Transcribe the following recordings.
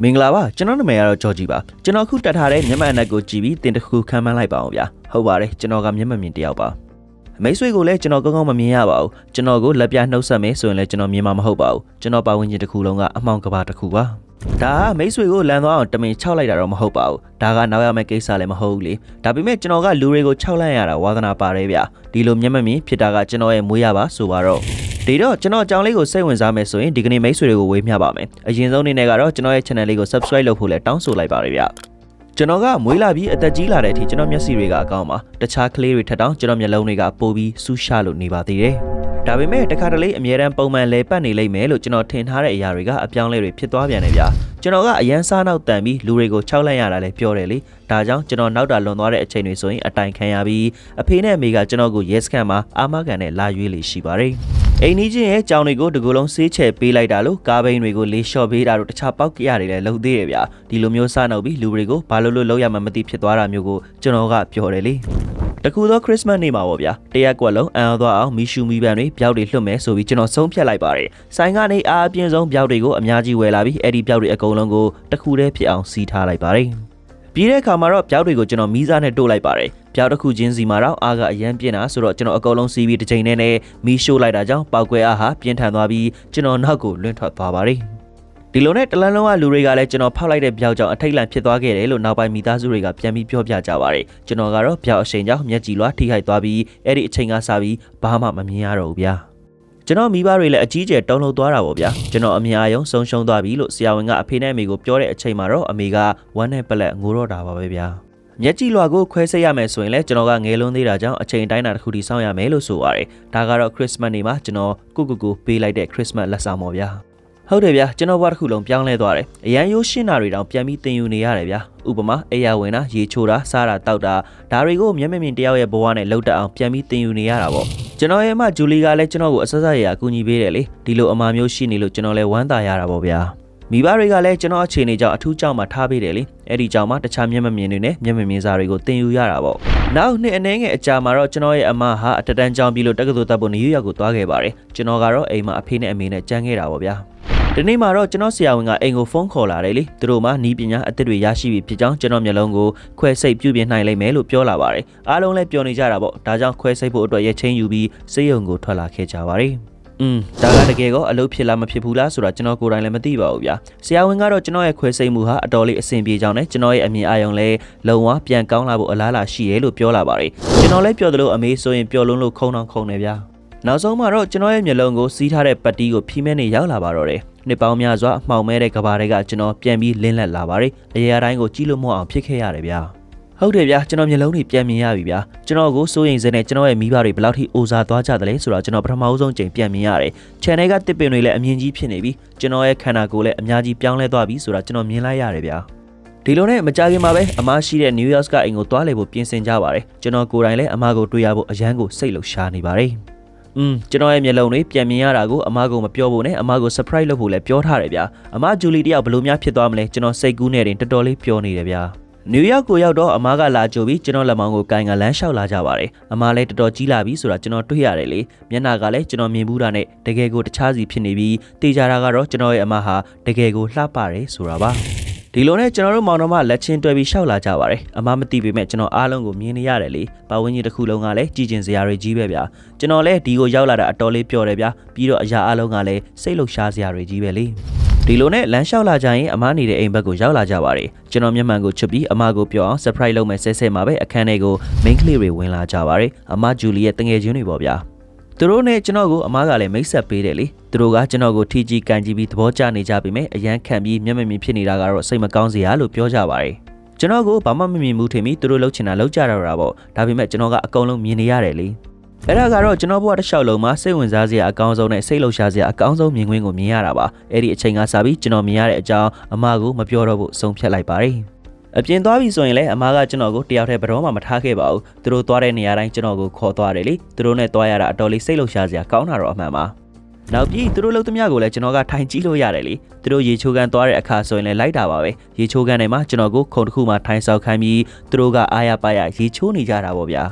မင်္ဂလာပါကျွန်တော်နာမည်ကတော့ကြော်ကြီးပါကျွန်တော်ခုတက်ထားတဲ့မျက်မှန်အနက်ကိုကြည့်ပြီးတင်တစ်ခုခံမှန်းလိုက်ပါအောင်ဗျာဟုတ်ပါတယ်ကျွန်တော်ကမျက်မှန်မြင်တယောက်ပါမိတ်ဆွေကိုလည်းကျွန်တော်ကောင်းကောင်းမမြင်ရပါဘူးကျွန်တော်ကိုလက်ပြနှုတ်ဆက်မယ်ဆိုရင်လည်းကျွန်တော်မြင်မှာမဟုတ်ပါဘူးကျွန်တော်ပါဝင်ခြင်းတစ်ခုလုံးကအမှောင်ကဘာတစ်ခုပါဒါကမိတ်ဆွေကိုလန်သွားအောင်တမင်6လိုက်တာတော့မဟုတ်ပါဘူးဒါကနောက်ရမယ့်ကိစ္စလည်းမဟုတ်ဘူးလေဒါပေမဲ့ကျွန်တော်ကလူတွေကို6လိုက်ရတာဝါသနာပါတယ်ဗျာဒီလိုမျက်မှန်မြင်ဖြစ်တာကကျွန်တော်ရဲ့မွေးရပါဆိုပါတော့ဒီတော့ကျွန်တော်အကြောင်းလေးကိုစိတ်ဝင်စားမယ်ဆိုရင်ဒီကနေ့မိတ်ဆွေတွေကိုဝေးမျှပါမယ်အရင်ဆုံးအနေနဲ့ကတော့ကျွန်တော်ရဲ့ channel လေးကို subscribe လုပ်ဖို့လည်းတောင်းဆိုလိုက်ပါရစေဗျကျွန်တော်ကမွေးလာပြီးအသက်ကြီးလာတဲ့အထိကျွန်တော်မျက်စိတွေကအကောင်းပါတခြားကလေးတွေထက်တောင်ကျွန်တော်မျက်လုံးတွေကပိုပြီးဆူရှာလို့နေပါသေးတယ်ဒါပေမဲ့တခါတလေအမြဲတမ်းပုံမှန်လဲပတ်နေလိမ့်မယ်လို့ကျွန်တော်ထင်ထားတဲ့အရာတွေကအပြောင်းလဲတွေဖြစ်သွားပြန်တယ်ဗျာကျွန်တော်ကအရန်စားနောက်တန်ပြီးလူတွေကို6လိုက်ရတာလည်းပြောတယ်လေဒါကြောင့်ကျွန်တော်နောက်တာလွန်သွားတဲ့အချိန်တွေဆိုရင်အတိုင်ခံရပြီးအဖေနဲ့အမေကကျွန်တော်ကိုရဲစခန်းမှာအာမခံနဲ့လာရွေးလေရှိပါတယ်အိမ်နီးချင်းရဲ့ကြောင်တွေကိုတကူလုံးဆေးချဲပေးလိုက်တာလို့ကားဘိန်းတွေကိုလေးလျှော့ပေးတာတို့တခြားပေါက်ကြရတွေလည်းလုပ်သေးတယ်ဗျာဒီလိုမျိုးစားနှုတ်ပြီးလူတွေကိုဘာလို့လုပ်ရမှမသိဖြစ်သွားတာမျိုးကိုကျွန်တော်ကပြောတယ်လေတကူသောခရစ်စမတ်နေ့မှာပေါ့ဗျာတရက်ကွက်လုံးအံ့ဩသွားအောင်မီရှူမီပန်တွေပြောက်တွေလွှတ်မယ်ဆိုပြီးကျွန်တော်ဆုံးဖြတ်လိုက်ပါတယ်ဆိုင်ကနေအားအပြင်းဆုံးပြောက်တွေကိုအများကြီးဝယ်လာပြီးအဲ့ဒီပြောက်တွေအကုန်လုံးကိုတခုတည်းဖြစ်အောင်စီးထားလိုက်ပါတယ်ပြီးတဲ့အခါမှာတော့ပြောက်တွေကိုကျွန်တော်မီးစားနဲ့တို့လိုက်ပါတယ်ပြောက်တစ်ခုချင်းစီမှာတော့အားကအရန်ပြင်းတာဆိုတော့ကျွန်တော်အကုန်လုံးစီးပြီးတစ်ချိန်နဲ့မီးရှို့လိုက်တာကြောင့်ပောက်ကွဲအားဟာပြင်းထန်သွားပြီးကျွန်တော်နောက်ကိုလွင့်ထွက်သွားပါတယ်ဒီလိုနဲ့တလန်းလုံးကလူတွေကလည်းကျွန်တော်ဖောက်လိုက်တဲ့ပြောက်ကြောင့်အထိတ်လန့်ဖြစ်သွားခဲ့တယ်လို့နောက်ပိုင်းမိသားစုတွေကပြန်ပြီးပြောပြကြပါတယ်ကျွန်တော်ကတော့ပြောက်အရှိန်ကြောင့်မျက်ကြည်လွှာထိခိုက်သွားပြီးအဲ့ဒီအချိန်ကစပြီးဘာမှမမြင်ရတော့ဘူးဗျာကျွန်တော်မိဘတွေလည်းအကြီးကျယ်တုံ့လှုပ်သွားတာပေါ့ဗျာကျွန်တော်အမြင်အာရုံဆုံးရှုံးသွားပြီလို့ဆရာဝန်ကအဖေနဲ့အမေကိုပြောတဲ့အချိန်မှာတော့အမေကဝမ်းနဲ့ပလက်ငိုတော့တာပါပဲဗျာမျက်ကြည်လွှာကိုခွဲစိတ်ရမယ်ဆိုရင်လည်းကျွန်တော်ကငယ်လွန်းသေးတာကြောင့်အချိန်တိုင်းတာတစ်ခုထိစောင့်ရမယ်လို့ဆိုပါတယ်ဒါကတော့ခရစ်စမတ်နေ့မှာကျွန်တော်ကိုပေးလိုက်တဲ့ခရစ်စမတ်လက်ဆောင်ပေါ့ဗျာဟုတ်တယ်ဗျာကျွန်တော်ဘဝတစ်ခုလုံးပြောင်းလဲသွားတယ်အရန်ရိုးရှင်းတာတွေတောင်ပြန်ပြီးသင်ယူနေရတယ်ဗျာဥပမာအိယာဝင်တာရေချိုးတာစားတာတောက်တာဒါတွေကိုမျက်မြင်တယောက်ရဲ့ဘဝနဲ့လှုပ်တက်အောင်ပြန်ပြီးသင်ယူနေရတာပေါ့ကျွန်တော်ရဲ့အမဂျူလီကလည်းကျွန်တော်ကိုအဆက်ဆက်ရအကူအညီပေးတယ်လေဒီလိုအမမျိုးရှိနေလို့ကျွန်တော်လည်းဝမ်းသာရတာပေါ့ဗျာမိဘတွေကလည်းကျွန်တော်အခြေအနေကြောင့်အထူးကြောင့်မှထားပေးတယ်လေအဲ့ဒီကြောင့်မှတခြားမျက်မမြင်တွေနဲ့မျက်မမြင်စာတွေကိုသင်ယူရတာပေါ့နောက်နှစ်အနေငယ်အကြာမှာတော့ကျွန်တော်ရဲ့အမဟာအတတန်းကြောင်းပြီးလို့တက္ကသိုလ်တက်ဖို့နယူးယောက်ကိုသွားခဲ့ပါတယ်ကျွန်တော်ကတော့အိမ်မှာအဖေနဲ့အမေနဲ့ကြမ်းခဲ့တာပေါ့ဗျာဒီနေ့မှာတော့ကျွန်တော်ဆရာဝန်ကအိမ်ကိုဖုန်းခေါ်လာတယ်လေသူတို့မှနီးပညာအသစ်တွေရရှိပြီဖြစ်ကြောင်းကျွန်တော်မျိုးလုံးကိုခွဲစိတ်ပြုပြင်နိုင်လိမ့်မယ်လို့ပြောလာပါတယ်အားလုံးလည်းပြောနေကြတာပေါ့ဒါကြောင့်ခွဲစိတ်ဖို့အတွက်ရချင်းယူပြီးစေးရုံကိုထွက်လာခဲ့ကြပါတယ်ဒါကတကယ်ကောအလုပ်ဖြစ်လားမဖြစ်ဘူးလားဆိုတာကျွန်တော်ကိုယ်တိုင်လည်းမသိပါဘူးဗျာဆရာဝန်ကတော့ကျွန်တော်ရဲ့ခွဲစိတ်မှုဟာအတော်လေးအဆင်ပြေကြောင်းနဲ့ကျွန်တော်ရဲ့အမြင်အာရုံလည်းလုံဝပြန်ကောင်းလာဖို့အလားအလာရှိရဲလို့ပြောလာပါတယ်ကျွန်တော်လည်းပြောသလိုအမေဆိုရင်ပြောလုံးလို့ခုံတော့ခုံနေဗျာနောက်ဆုံးမှာတော့ကျွန်တော်ရဲ့မျက်လုံးကိုစီးထားတဲ့ပတ်တီးကိုဖီးမဲနေရောက်လာပါတော့တယ်နှစ်ပေါင်းများစွာအမှောင်မဲတဲ့ကဘာတွေကကျွန်တော်ပြန်ပြီးလင်းလက်လာပါတယ်အရာတိုင်းကိုကြည့်လို့မဟုတ်အောင်ဖြစ်ခဲ့ရတယ်ဗျာဟုတ်တယ်ဗျာကျွန်တော်မျက်လုံးတွေပြန်မြင်ရပြီဗျာကျွန်တော်ကိုစိုးရိမ်စဲနဲ့ကျွန်တော်ရဲ့မိဘတွေဘယ်လောက်ထိအိုစားသွားကြတယ်လဲဆိုတော့ကျွန်တော်ပထမဆုံးချိန်ပြန်မြင်ရတယ် channel ကတစ်ပင်တွေလည်းအမြင်ကြီးဖြစ်နေပြီကျွန်တော်ရဲ့ခန္ဓာကိုယ်လည်းအများကြီးပြောင်းလဲသွားပြီဆိုတာကျွန်တော်မြင်လိုက်ရတယ်ဗျာဒီလိုနဲ့မကြခင်မှာပဲအမရှိတဲ့ New York ကအိမ်ကိုသွားလေဖို့ပြင်ဆင်ကြပါတယ်ကျွန်တော်ကိုယ်တိုင်လည်းအမကိုတွေ့ရဖို့အရန်ကိုစိတ်လှုပ်ရှားနေပါတယ်ကျွန်တော်ရဲ့မျက်လုံးတွေပြန်မြင်ရတာကိုအမကိုမပြောဖို့နဲ့အမကို surprise လုပ်ဖို့လည်းပြောထားတယ်ဗျာအမဂျူလီတယောက်ဘလို့များဖြစ်သွားမလဲကျွန်တော်စိတ်ကူးနေတယ်တော်တော်လေးပြောနေတယ်ဗျာနယူးယောက်ကိုရောက်တော့အမကလာကြိုပြီးကျွန်တော်လက်မောင်းကိုကိုင်ကလမ်းလျှောက်လာကြပါတယ်အမလည်းတော်တော်ကြီးလာပြီဆိုတာကျွန်တော်တွေ့ရတယ်လေမျက်နှာကလည်းကျွန်တော်မြင်ဘူးတာနဲ့တကယ်ကိုတခြားစီဖြစ်နေပြီးတေချာတာကတော့ကျွန်တော်ရဲ့အမဟာတကယ်ကိုလှပတယ်ဆိုတာပါဒီလိုနဲ့ကျွန်တော်တို့မောင်နှမလက်ချင်းတွဲပြီးရှောက်လာကြပါတယ်အမမသိပေမဲ့ကျွန်တော်အားလုံးကိုမြင်နေရတယ်လေပတ်ဝန်းကျင်တစ်ခုလုံးကလည်းကြည်ကျင်စရာတွေကြီးပဲဗျာကျွန်တော်လည်းဒီကိုရောက်လာတာအတော်လေးပျော်တယ်ဗျာပြီးတော့အရာအားလုံးကလည်းစိတ်လှုပ်ရှားစရာတွေကြီးပဲလေဒီလိုနဲ့လမ်းလျှောက်လာကြရင်အမနေတဲ့အိမ်ဘက်ကိုရောက်လာကြပါတယ်ကျွန်တော်မျက်မှန်ကိုချွတ်ပြီးအမကိုပြောအောင် surprise လုပ်မယ်ဆဲဆဲမှာပဲအခန်းထဲကို main ကလေးတွေဝင်လာကြပါတယ်အမဂျူလီရဲ့တငယ်ချင်းတွေပေါ့ဗျာသူတို့နဲ့ကျွန်တော်ကိုအမကလည်းမိတ်ဆက်ပေးတယ်လေသူတို့ကကျွန်တော်ကိုထီကြီးကန်ကြည့်ပြီးသဘောကျနေကြပြီမဲ့အရန်ခံပြီးမျက်မမြင်ဖြစ်နေတာကတော့စိတ်မကောင်းစရာလို့ပြောကြပါတယ်ကျွန်တော်ကိုဘာမှမမြင်ဘူးထင်ပြီးသူတို့လှုပ်ချင်တာလှုပ်ကြတော့တာပေါ့ဒါပေမဲ့ကျွန်တော်ကအကုန်လုံးမြင်နေရတယ်လေအဲ့ဒါကတော့ကျွန်တော်ဘဝတစ်လျှောက်လုံးမှာစိတ်ဝင်စားစရာအကောင်းဆုံးနဲ့စိတ်လှုပ်ရှားစရာအကောင်းဆုံးမြင်ကွင်းကိုမြင်ရတာပါအဲ့ဒီအချိန်ကစပြီးကျွန်တော်မြင်ရတဲ့အကြောင်းအမကိုမပြောတော့ဖို့ဆုံးဖြတ်လိုက်ပါတယ်အပြင်သွားပြီဆိုရင်လည်းအမကကျွန်တော်ကိုတယောက်တည်းဘယ်တော့မှမထားခဲ့ပါဘူးသူတို့သွားတဲ့နေရာတိုင်းကျွန်တော်ကိုခေါ်သွားတယ်လေသူတို့နဲ့သွားရတာအတော်လေးစိတ်လှုပ်ရှားစရာကောင်းတာတော့အမှန်ပါနောက်ပြီးသူတို့လှုပ်သမျှကိုလည်းကျွန်တော်ကထိုင်ကြည့်လို့ရတယ်လေသူတို့ရေချိုးကန်သွားတဲ့အခါဆိုရင်လည်းလိုက်တာပါပဲရေချိုးကန်ထဲမှာကျွန်တော်ကိုခုံတစ်ခုမှထိုင်ဆောက်ခိုင်းပြီးသူတို့ကအားရပါရရေချိုးနေကြတာပေါ့ဗျာ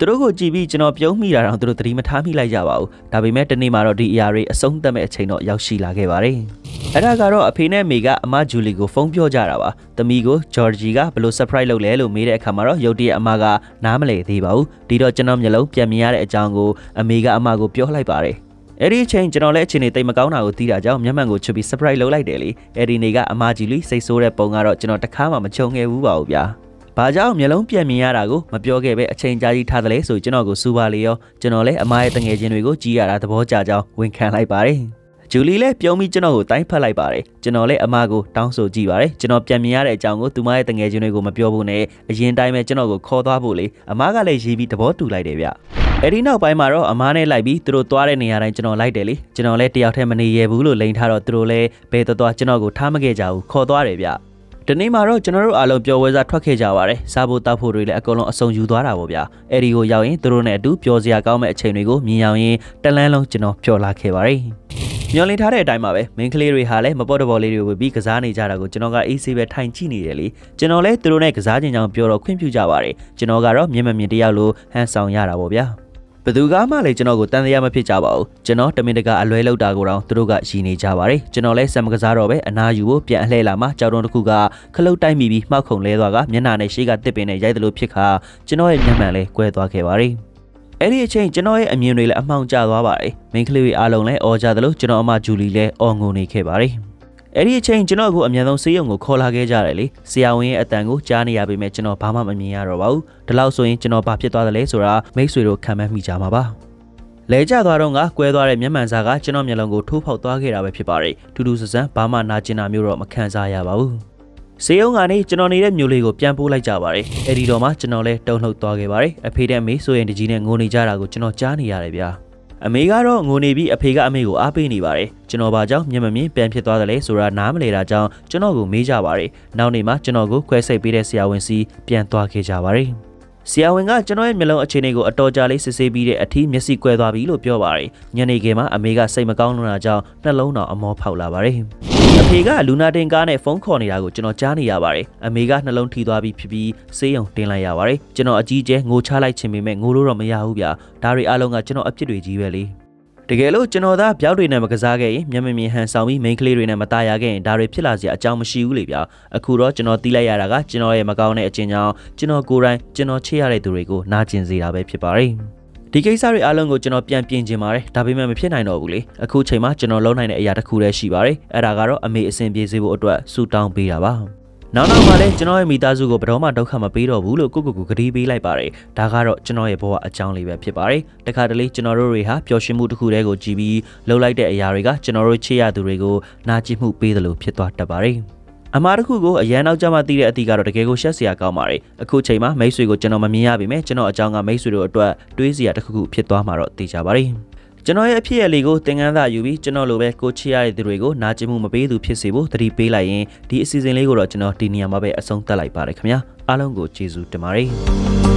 သူတို့ကိုကြည့်ပြီးကျွန်တော်ပြုံးမိတာတော့သူတို့သတိမထားမိလိုက်ကြပါဘူးဒါပေမဲ့တနေ့မှာတော့ဒီအရာတွေအဆုံးသတ်မဲ့အချိန်တော့ရောက်ရှိလာခဲ့ပါတယ်အဲ့ဒါကတော့အဖေနဲ့မေကအမဂျူလီကိုဖုန်းပြောကြတာပါသမီးကိုဂျော်ဂျီကဘယ်လို surprise လုပ်လဲလို့မေးတဲ့အခါမှာတော့ရုတ်တရက်အမကနားမလည်သေးပါဘူးဒီတော့ကျွန်တော်မျက်လုံးပြန်မြင်ရတဲ့အကြောင်းကိုအမေကအမကိုပြောလိုက်ပါတယ်အဲ့ဒီအချိန်ကျွန်တော်လည်းအချိန်နေတိတ်မကောင်းတာကိုသိတာကြောင့်မျက်မှန်ကိုချွတ်ပြီး surprise လုပ်လိုက်တယ်လေအဲ့ဒီနေ့ကအမဂျူလီစိတ်ဆိုးတဲ့ပုံကတော့ကျွန်တော်တခါမှမချုံခဲ့ဘူးပါဘူးဗျာဘာကြောင့်မျက်လုံးပြန်မြင်ရတာကိုမပြောခဲ့ပဲအချိန်ကြာကြီးထားတယ်လေဆိုကျွန်တော်ကိုစူပါလေရောကျွန်တော်လည်းအမရဲ့တငယ်ချင်းတွေကိုကြည်ရတာသဘောကျကြောင်းဝန်ခံလိုက်ပါတယ်ဂျူလီလည်းပြုံးပြီးကျွန်တော်ကိုတိုင်းဖက်လိုက်ပါတယ်ကျွန်တော်လည်းအမကိုတောင်းဆိုကြည့်ပါတယ်ကျွန်တော်ပြန်မြင်ရတဲ့အကြောင်းကိုသူမရဲ့တငယ်ချင်းတွေကိုမပြောဘူးနဲ့အရင်တိုင်းပဲကျွန်တော်ကိုခေါ်သွားဖို့လေအမကလည်းရေးပြီးသဘောတူလိုက်တယ်ဗျအဲ့ဒီနောက်ပိုင်းမှာတော့အမားနဲ့လိုက်ပြီးသူတို့သွားတဲ့နေရာတိုင်းကျွန်တော်လိုက်တယ်လေကျွန်တော်လည်းတယောက်တည်းမနေရဘူးလို့လိန်ထားတော့သူတို့လည်းဘယ်သွားကျွန်တော်ကိုထားမခဲ့ကြဘူးခေါ်သွားတယ်ဗျဒီနေ့မှာတော့ကျွန်တော်တို့အားလုံးပျော်ဝဲစားထွက်ခဲ့ကြပါတယ်စားဖို့တောက်ဖို့တွေလည်းအကုန်လုံးအစုံယူသွားတာပေါ့ဗျာအဲ့ဒီကိုရောက်ရင်သူတို့နဲ့အတူပျော်စရာကောင်းမဲ့အချိန်တွေကိုမြင်အောင်ရင်တလန်းလုံးကျွန်တော်ပျော်လာခဲ့ပါတယ်မျောလင်းထားတဲ့အတိုင်းပါပဲမိန်းကလေးတွေဟာလည်းမပေါ်တပေါ်လေးတွေဝေပြီးကစားနေကြတာကိုကျွန်တော်ကအေးဆေးပဲထိုင်ကြည့်နေတယ်လေကျွန်တော်လည်းသူတို့နဲ့ကစားခြင်းကြောင့်ပြောတော့ခွင့်ပြုကြပါတယ်ကျွန်တော်ကတော့မျက်မမြင်တယောက်လိုဟန်ဆောင်ရတာပေါ့ဗျာဘယ်သူကမှလည်းကျွန်တော်ကိုတန်တရားမဖြစ်ကြပါဘူးကျွန်တော်တမင်တကာအလွဲလောက်တာကိုတော့သူတို့ကရည်နေကြပါတယ်ကျွန်တော်လည်းစံမကစားတော့ပဲအနာယူဖို့ပြန်အလှည့်လာမှကြောက်တုံးတစ်ခုကခလုတ်တိုက်မိပြီးမှောက်ခုံလဲသွားကမျက်နှာနဲ့ရှေ့ကတစ်ပင်နဲ့ရိုက်တယ်လို့ဖြစ်ခါကျွန်တော်ရဲ့မျက်မှန်လည်းကွဲသွားခဲ့ပါတယ်အဲ့ဒီအချိန်ကျွန်တော်ရဲ့အမြင်တွေလည်းအမှောင်ကျသွားပါတယ်မိန်းကလေးတွေအားလုံးလည်းအော်ကြတယ်လို့ကျွန်တော်အမဂျူလီလည်းအော်ငုံနေခဲ့ပါတယ်အဲ့ဒီအချိန်ကျွန်တော်ကိုအမြန်ဆုံးဆေးရုံကိုခေါ်လာခဲ့ကြတယ်လေဆရာဝန်ရဲ့အတန်ကိုကြားနေရပေမဲ့ကျွန်တော်ဘာမှမမြင်ရတော့ပါဘူးဒီလောက်ဆိုရင်ကျွန်တော်ဘာဖြစ်သွားတယ်လဲဆိုတာမိတ်ဆွေတို့ခံမှန်းမိကြမှာပါလဲကျသွားတော့ကကွဲသွားတဲ့မျက်မှန်စာကကျွန်တော်မျက်လုံးကိုထိုးဖောက်သွားခဲ့တာပဲဖြစ်ပါတယ်ထူးထူးဆန်းဆန်းဘာမှနာကျင်တာမျိုးတော့မခံစားရပါဘူးဆေးရုံကနေကျွန်တော်နေတဲ့မြို့လေးကိုပြန်ပို့လိုက်ကြပါတယ်အဲ့ဒီတော့မှကျွန်တော်လည်းတုန်လှုပ်သွားခဲ့ပါတယ်အဖေနဲ့အမေဆိုရင်တကြီးနဲ့ငိုနေကြတာကိုကျွန်တော်ကြားနေရတယ်ဗျာအမေကတော့ငိုနေပြီးအဖေကအမေကိုအားပေးနေပါတယ်ကျွန်တော်ဘာကြောင့်မျက်မမြင်ပြန်ဖြစ်သွားတယ်လဲဆိုတာနားမလည်တာကြောင့်ကျွန်တော်ကိုမေးကြပါတယ်နောက်နေ့မှကျွန်တော်ကိုခွဲစိတ်ပေးတဲ့ဆရာဝန်စီပြန်သွားခဲ့ကြပါတယ်ဆရာဝန်ကကျွန်တော်ရဲ့မျက်လုံးအခြေအနေကိုအတော်ကြာလေးစစ်ဆေးပြီးတဲ့အထီးမျက်စိကွဲသွားပြီလို့ပြောပါတယ်ညနေခင်းမှာအမေကစိတ်မကောင်းလို့တာကြောင့်နှလုံးတော်အမောဖောက်လာပါတယ်အဖေကလူနာတင်ကားနဲ့ဖုန်းခေါ်နေတာကိုကျွန်တော်ကြားနေရပါတယ်အမေကနှလုံးထိသွားပြီးဖြစ်ပြီးဆေးရုံတင်လိုက်ရပါတယ်ကျွန်တော်အကြီးကျယ်ငိုချလိုက်ခြင်းပေမဲ့ငိုလို့တော့မရဘူးဗျာဒါတွေအလုံးကကျွန်တော်အပြစ်တွေကြီးပဲလေတကယ်လို့ကျွန်တော်သားပြောက်တွေနဲ့မကစားခဲ့ရင်မျက်မမြင်ဟန်ဆောင်ပြီးမိန်းကလေးတွေနဲ့မตายရခဲ့ရင်ဒါတွေဖြစ်လာစရာအကြောင်းမရှိဘူးလေဗျာအခုတော့ကျွန်တော်တီးလိုက်ရတာကကျွန်တော်ရဲ့မကောင်းတဲ့အကျဉ်းကြောင့်ကျွန်တော်ကိုယ်တိုင်ကျွန်တော်ချစ်ရတဲ့သူတွေကိုနာကျင်စေတာပဲဖြစ်ပါတယ်ဒီကိစ္စတွေအားလုံးကိုကျွန်တော်ပြန်ပြင်ချင်ပါတယ်ဒါပေမဲ့မဖြစ်နိုင်တော့ဘူးလေအခုချိန်မှာကျွန်တော်လုံးနိုင်တဲ့အရာတစ်ခုတည်းရှိပါတယ်အဲ့ဒါကတော့အမေအဆင်ပြေစေဖို့အတွက်ဆူတောင်းပေးတာပါနောက်မှလည်းကျွန်တော်ရဲ့မိသားစုကိုဘယ်တော့မှဒုက္ခမပေးတော့ဘူးလို့ကိုကတိပေးလိုက်ပါတယ်ဒါကတော့ကျွန်တော်ရဲ့ဘဝအကြောင်းလေးပဲဖြစ်ပါတယ်တခါတလေကျွန်တော်တို့တွေဟာပျော်ရွှင်မှုတစ်ခုတည်းကိုကြည်ပြီးလှုပ်လိုက်တဲ့အရာတွေကကျွန်တော်တို့ချစ်ရသူတွေကိုနာကျင်မှုပေးတယ်လို့ဖြစ်သွားတတ်ပါတယ်အမှားတစ်ခုကိုအရန်နောက်ကျမှသိတဲ့အသည့်ကတော့တကယ်ကိုရှက်စရာကောင်းပါတယ်အခုချိန်မှာမိတ်ဆွေကိုကျွန်တော်မမြင်ရပေမဲ့ကျွန်တော်အကြောင်းကမိတ်ဆွေတို့အတွက်တွေးစရာတစ်ခုဖြစ်သွားမှာတော့သိကြပါတယ်ကျွန်တော်ရဲ့အဖြစ်အလေးကိုသင်ခန်းစာယူပြီးကျွန်တော်လိုပဲကိုချစ်ရတဲ့သူတွေကိုနာကျင်မှုမပေးသူဖြစ်စေဖို့သတိပေးလိုက်ရင်ဒီအစီအစဉ်လေးကိုတော့ကျွန်တော်ဒီနေရာမှာပဲအဆုံးသတ်လိုက်ပါတယ်ခင်ဗျာအားလုံးကိုကျေးဇူးတင်ပါတယ်